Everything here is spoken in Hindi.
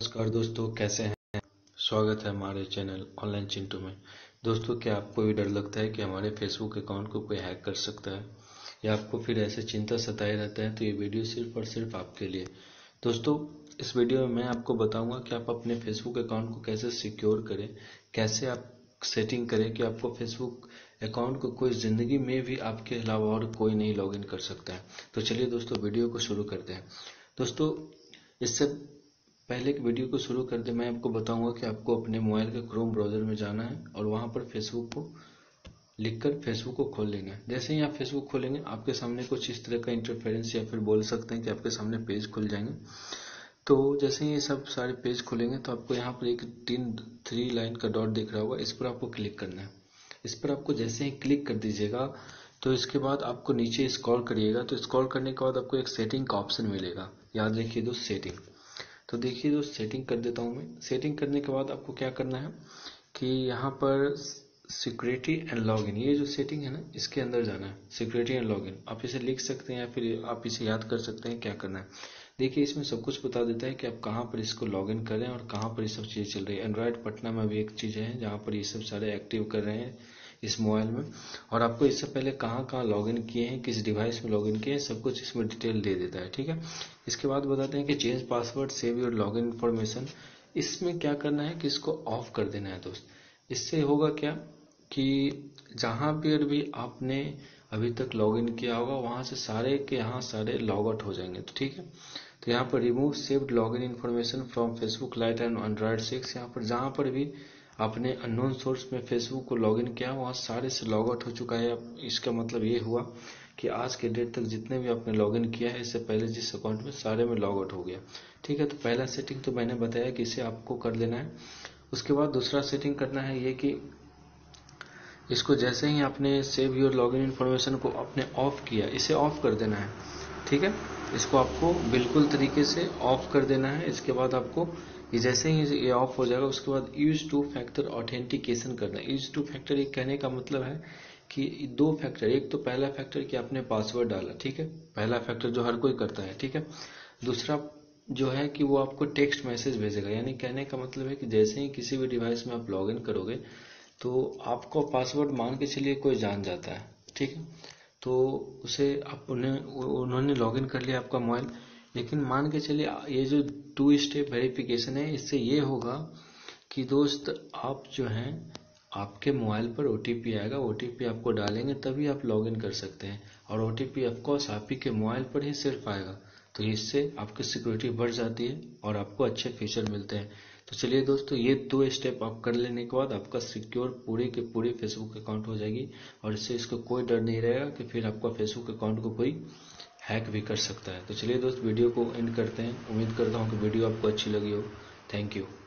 नमस्कार दोस्तों, कैसे हैं। स्वागत है हमारे चैनल ऑनलाइन चिंटू में। दोस्तों, क्या आपको भी डर लगता है कि हमारे फेसबुक अकाउंट को कोई हैक कर सकता है, या आपको फिर ऐसे चिंता सताए रहता है, तो ये वीडियो सिर्फ और सिर्फ आपके लिए। दोस्तों, इस वीडियो में मैं आपको बताऊंगा कि आप अपने फेसबुक अकाउंट को कैसे सिक्योर करें, कैसे आप सेटिंग करें कि आपको फेसबुक अकाउंट को कोई जिंदगी में भी आपके अलावा और कोई नहीं लॉगिन कर सकता है। तो चलिए दोस्तों, वीडियो को शुरू करते हैं। दोस्तों, इससे पहले की वीडियो को शुरू करते मैं आपको बताऊंगा कि आपको अपने मोबाइल के क्रोम ब्राउजर में जाना है और वहां पर फेसबुक को लिखकर फेसबुक को खोल लेना है। जैसे ही आप फेसबुक खोलेंगे, आपके सामने कुछ इस तरह का इंटरफेरेंस या फिर बोल सकते हैं कि आपके सामने पेज खुल जाएंगे। तो जैसे ही ये सब सारे पेज खुलेंगे तो आपको यहाँ पर एक 3 लाइन का डॉट दिख रहा होगा, इस पर आपको क्लिक करना है। इस पर आपको जैसे ही क्लिक कर दीजिएगा तो इसके बाद आपको नीचे स्क्रॉल करिएगा, तो स्क्रॉल करने के बाद आपको एक सेटिंग का ऑप्शन मिलेगा। याद रखिए दोस्त, सेटिंग। तो देखिए दोस्त, सेटिंग कर देता हूँ मैं। सेटिंग करने के बाद आपको क्या करना है कि यहाँ पर सिक्योरिटी एंड लॉगिन, ये जो सेटिंग है ना, इसके अंदर जाना है। सिक्योरिटी एंड लॉगिन आप इसे लिख सकते हैं या फिर आप इसे याद कर सकते हैं क्या करना है। देखिए, इसमें सब कुछ बता देता है कि आप कहाँ पर इसको लॉगिन करें और कहाँ पर ये सब चीज़ें चल रही है। एंड्रॉयड पटना में भी एक चीज़ है जहाँ पर ये सब सारे एक्टिव कर रहे हैं इस मोबाइल में, और आपको इससे पहले कहाँ कहाँ लॉगिन किए हैं, किस डिवाइस में लॉगिन किए हैं, सब कुछ इसमें डिटेल दे देता है। ठीक है, इसके बाद बताते हैं कि change password, save your login information. इसमें क्या करना है कि इसको ऑफ कर देना है दोस्त। इससे होगा क्या कि जहाँ पर भी आपने अभी तक लॉगिन किया होगा वहाँ से सारे के यहाँ सारे लॉग आउट हो जाएंगे। तो ठीक है, तो यहाँ पर remove saved login information from Facebook Lite and Android 6। यहाँ पर जहाँ पर भी आपने अननोन सोर्स में फेसबुक को लॉगिन किया वहाँ सारे से लॉग आउट हो चुका है। इसका मतलब ये हुआ कि आज के डेट तक जितने भी आपने लॉगिन किया है इससे पहले जिस अकाउंट में, सारे में लॉग आउट हो गया। ठीक है, तो पहला सेटिंग तो मैंने बताया कि इसे आपको कर लेना है। उसके बाद दूसरा सेटिंग करना है ये कि इसको जैसे ही आपने सेव योर लॉगिन इन्फॉर्मेशन को आपने ऑफ किया, इसे ऑफ कर देना है। ठीक है, इसको आपको बिल्कुल तरीके से ऑफ कर देना है। इसके बाद आपको ये जैसे ही ये ऑफ हो जाएगा उसके बाद यूज टू फैक्टर ऑथेंटिकेशन करना है। यूज टू फैक्टर ये कहने का मतलब है कि 2 फैक्टर, एक तो पहला फैक्टर कि आपने पासवर्ड डाला, ठीक है, पहला फैक्टर जो हर कोई करता है। ठीक है, दूसरा जो है कि वो आपको टेक्स्ट मैसेज भेजेगा। यानी कहने का मतलब है कि जैसे ही किसी भी डिवाइस में आप लॉगिन करोगे तो आपको पासवर्ड मान के चलिए कोई जान जाता है। ठीक है, तो उसे आप उन्होंने लॉगिन कर लिया आपका मोबाइल, लेकिन मान के चलिए ये जो 2 स्टेप वेरिफिकेशन है, इससे ये होगा कि दोस्त आप जो हैं, आपके मोबाइल पर ओटीपी आएगा, ओटीपी आपको डालेंगे तभी आप लॉगिन कर सकते हैं, और ओटीपी ऑफकोर्स आप ही के मोबाइल पर ही सिर्फ आएगा। तो इससे आपकी सिक्योरिटी बढ़ जाती है और आपको अच्छे फीचर मिलते हैं। तो चलिए दोस्तों, ये 2 स्टेप आप कर लेने के बाद आपका सिक्योर पूरी के पूरी फेसबुक अकाउंट हो जाएगी, और इससे इसको कोई डर नहीं रहेगा कि फिर आपका फेसबुक अकाउंट को कोई हैक भी कर सकता है। तो चलिए दोस्त, वीडियो को एंड करते हैं। उम्मीद करता हूँ कि वीडियो आपको अच्छी लगी हो। Thank you.